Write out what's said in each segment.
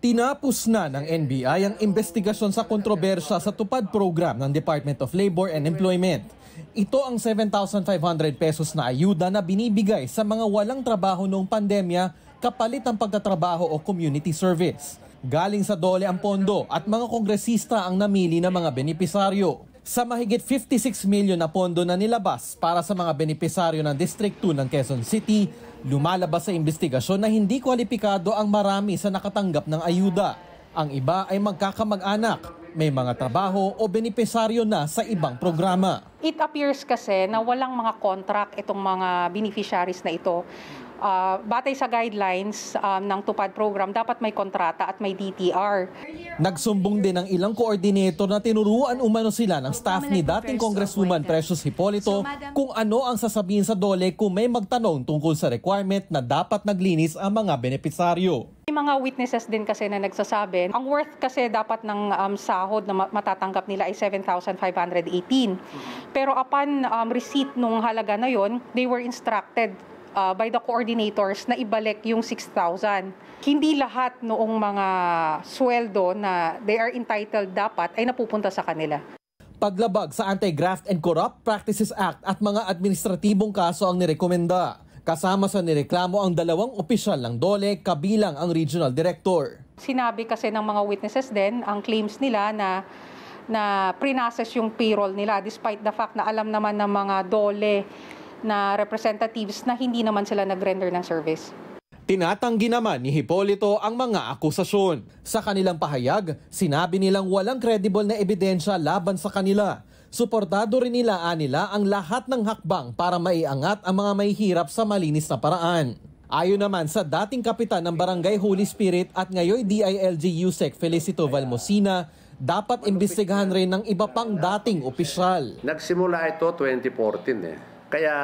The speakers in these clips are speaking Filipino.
Tinapos na ng NBI ang investigasyon sa kontrobersya sa tupad program ng Department of Labor and Employment. Ito ang 7,500 pesos na ayuda na binibigay sa mga walang trabaho noong pandemya kapalit ng pagtatrabaho o community service. Galing sa DOLE ang pondo at mga kongresista ang namili ng mga benepisaryo. Sa mahigit 56 milyon na pondo na nilabas para sa mga benepisaryo ng District 2 ng Quezon City, lumalabas sa investigasyon na hindi kwalipikado ang marami sa nakatanggap ng ayuda. Ang iba ay magkakamag-anak, may mga trabaho o benepisaryo na sa ibang programa. It appears kasi na walang mga contract itong mga beneficiaries na ito. Batay sa guidelines ng tupad program, dapat may kontrata at may DTR. Nagsumbong din ang ilang coordinator na tinuruan umano sila ng staff ni dating Congresswoman Precious Hipolito kung ano ang sasabihin sa DOLE kung may magtanong tungkol sa requirement na dapat naglinis ang mga benepisaryo. May mga witnesses din kasi na nagsasabi, ang worth kasi dapat ng sahod na matatanggap nila ay 7,518. Pero upon receipt nung halaga na yon, they were instructed by the coordinators na ibalik yung 6,000. Hindi lahat noong mga sweldo na they are entitled dapat ay napupunta sa kanila. Paglabag sa Anti-Graft and Corrupt Practices Act at mga administratibong kaso ang nirekomenda. Kasama sa nireklamo ang dalawang opisyal ng DOLE kabilang ang regional director. Sinabi kasi ng mga witnesses din, ang claims nila na pre-process yung payroll nila despite the fact na alam naman ng mga DOLE na representatives na hindi naman sila nag-render ng service. Tinatanggi naman ni Hipolito ang mga akusasyon. Sa kanilang pahayag, sinabi nilang walang credible na ebidensya laban sa kanila. Suportado rin nila ang lahat ng hakbang para maiangat ang mga mahihirap sa malinis na paraan. Ayon naman sa dating kapitan ng Barangay Holy Spirit at ngayon DILG USEC Felicito Valmosina, dapat imbestigahan rin ng iba pang dating opisyal. Nagsimula ito 2014 Kaya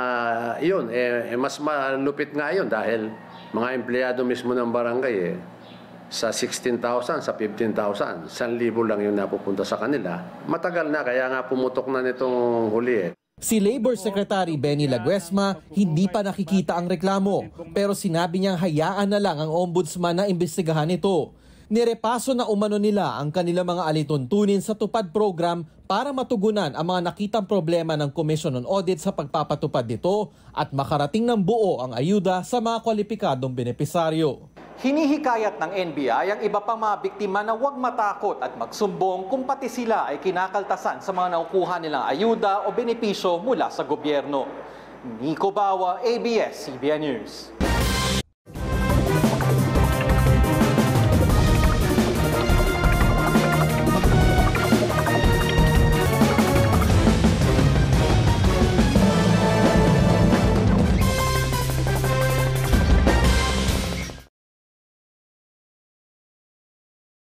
yun, mas malupit nga yun dahil mga empleyado mismo ng barangay sa 16,000, sa 15,000, 1,000 lang yung napupunta sa kanila. Matagal na, kaya nga pumutok na nitong huli Si Labor Secretary Benny Laguesma hindi pa nakikita ang reklamo pero sinabi niyang hayaan na lang ang ombudsman na imbestigahan ito. Nirepaso na umano nila ang kanilang mga alituntunin sa tupad program para matugunan ang mga nakitang problema ng Commission on Audit sa pagpapatupad nito at makarating ng buo ang ayuda sa mga kwalipikadong benepisaryo. Hinihikayat ng NBI ang iba pang mga biktima na huwag matakot at magsumbong kung pati sila ay kinakaltasan sa mga nakukuha nilang ayuda o benepisyo mula sa gobyerno. Nico Bawa, ABS-CBN News.